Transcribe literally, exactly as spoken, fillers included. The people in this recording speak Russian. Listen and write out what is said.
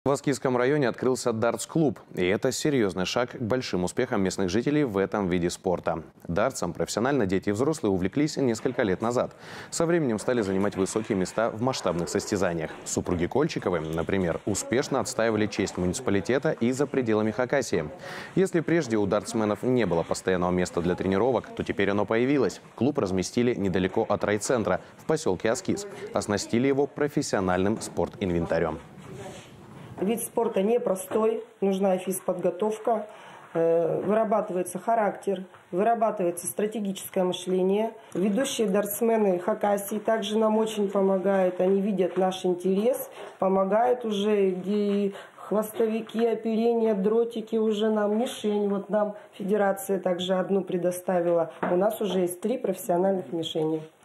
В Аскизском районе открылся дартс-клуб, и это серьезный шаг к большим успехам местных жителей в этом виде спорта. Дартсом профессионально дети и взрослые увлеклись несколько лет назад. Со временем стали занимать высокие места в масштабных состязаниях. Супруги Кольчиковы, например, успешно отстаивали честь муниципалитета и за пределами Хакасии. Если прежде у дартсменов не было постоянного места для тренировок, то теперь оно появилось. Клуб разместили недалеко от райцентра, в поселке Аскиз. Оснастили его профессиональным спортинвентарем. Вид спорта непростой, нужна физподготовка, вырабатывается характер, вырабатывается стратегическое мышление. Ведущие дартсмены Хакасии также нам очень помогают, они видят наш интерес, помогают уже, где хвостовики, оперения, дротики, уже нам мишень. Вот нам федерация также одну предоставила. У нас уже есть три профессиональных мишени.